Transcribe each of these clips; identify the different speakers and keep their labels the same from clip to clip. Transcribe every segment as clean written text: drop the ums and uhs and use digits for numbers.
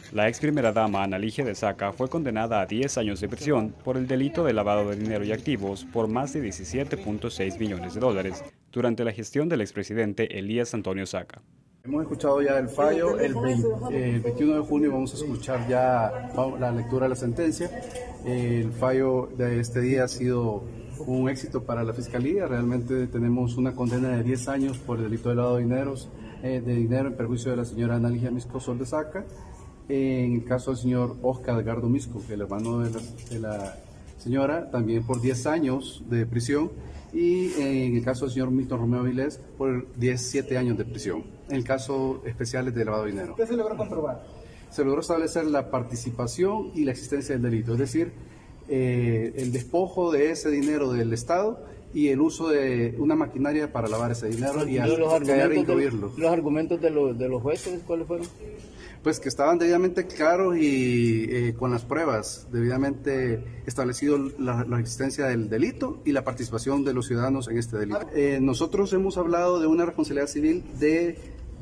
Speaker 1: La ex primera dama Ana Ligia de Saca fue condenada a 10 años de prisión por el delito de lavado de dinero y activos por más de 17.6 millones de dólares durante la gestión del expresidente Elías Antonio Saca.
Speaker 2: Hemos escuchado ya el fallo, el 21 de junio vamos a escuchar ya la lectura de la sentencia. El fallo de este día ha sido un éxito para la Fiscalía. Realmente tenemos una condena de 10 años por el delito de lavado de dinero en perjuicio de la señora Ana Ligia Misco Sol de Saca. En el caso del señor Oscar Edgardo Misco, que es el hermano de la señora, también por 10 años de prisión. Y en el caso del señor Milton Romeo Avilés, por 17 años de prisión. En el caso especial de lavado de dinero.
Speaker 3: ¿Qué se logró comprobar?
Speaker 2: Se logró establecer la participación y la existencia del delito, es decir, el despojo de ese dinero del Estado y el uso de una maquinaria para lavar ese dinero y incluirlo.
Speaker 4: ¿Los argumentos de los jueces cuáles fueron?
Speaker 2: Pues que estaban debidamente claros y con las pruebas debidamente establecido la existencia del delito y la participación de los ciudadanos en este delito. Nosotros hemos hablado de una responsabilidad civil de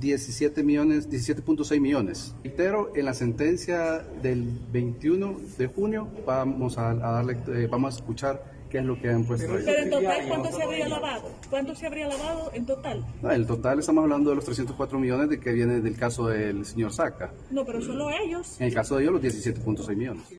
Speaker 2: 17.6 millones. Reitero, en la sentencia del 21 de junio vamos a escuchar qué es lo que han puesto ahí.
Speaker 5: Pero en total, ¿cuánto se habría lavado? ¿Cuánto se habría lavado en total?
Speaker 2: No, en total estamos hablando de los 304 millones de que viene del caso del señor Saca.
Speaker 5: No, pero solo ellos.
Speaker 2: En el caso de ellos, los 17.6 millones.